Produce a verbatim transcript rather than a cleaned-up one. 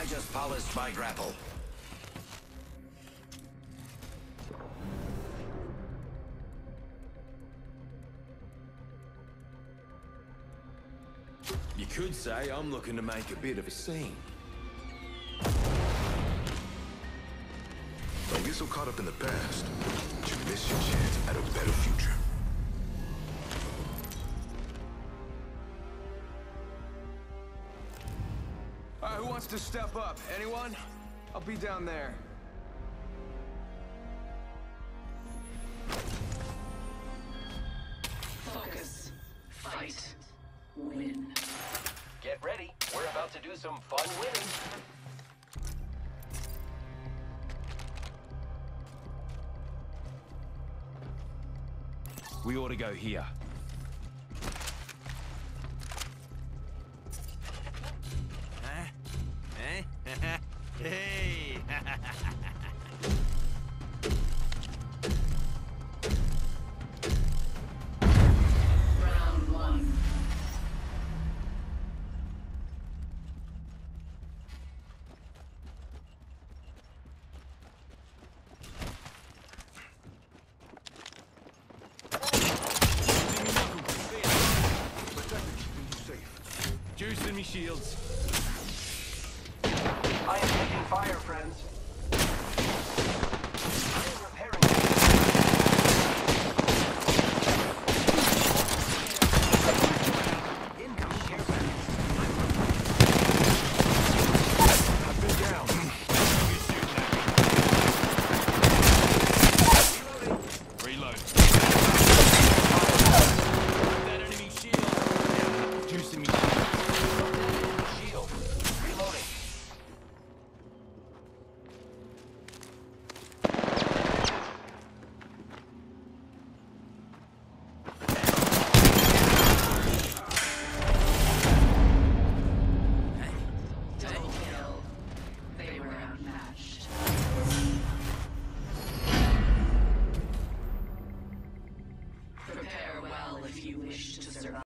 just polished my grapple. You could say I'm looking to make a bit of a scene. Don't get so caught up in the past, but you miss your chance at a better future. Uh, who wants to step up? Anyone? I'll be down there. Focus. Fight. Win. Get ready. We're about to do some fun winning. We ought to go here. Huh? Eh? Hey! Round one. Juicing me shields. I am taking fire, friends.